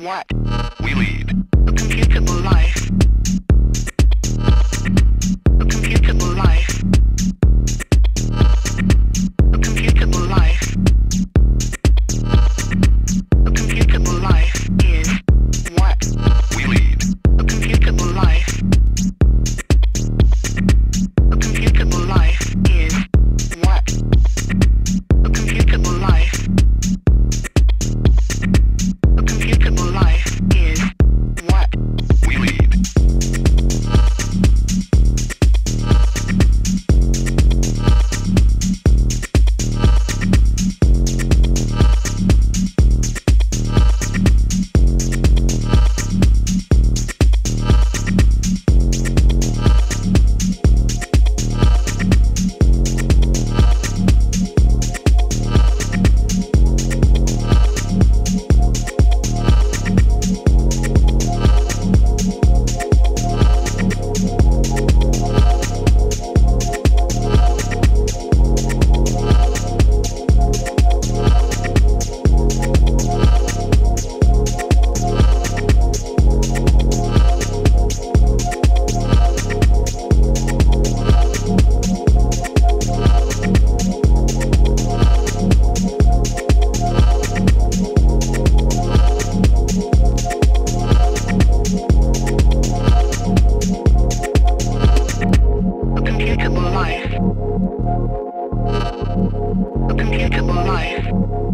what We lead. a computable life. A computable life. A computable life. A computable life is what We lead. a computable life. A computable life is what a computable life. A computable life is what We lead. a computable life. A computable life.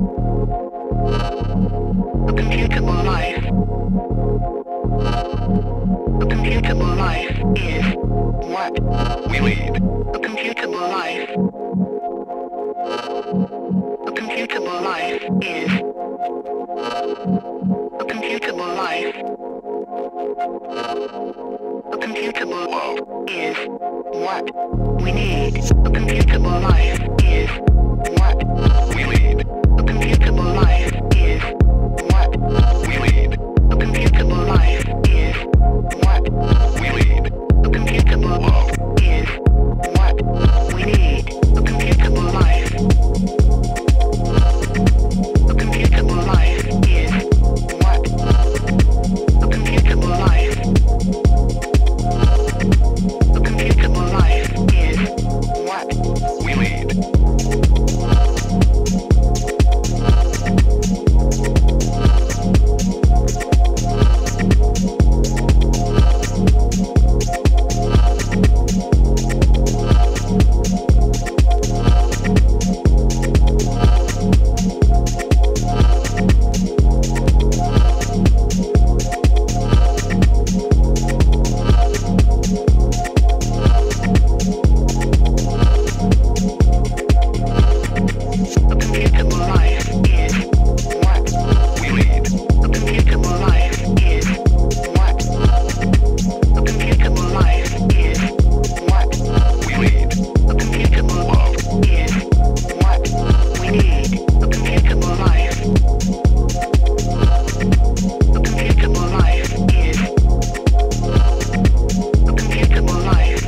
A computable life. A computable life is what We lead. a computable life. A computable life is a computable life. A computable Love. is what we need. A computable life is what We lead. a computable life is what We lead. a computable life is what We lead. a computable Love. is what we need. A computable life. A computable life is what a computable life. A computable life is what We lead. a computable life is what We lead. a computable life is what a computable life is what We lead. a computable Love. is what we need. A computable life. A computable life is a computable life.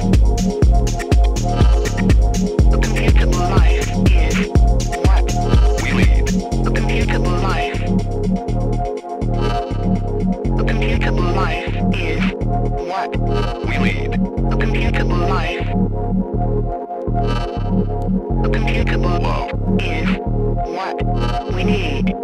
A computable life is what We lead. a computable life. A computable life is what We lead. a computable life. A computable Love. is what we need.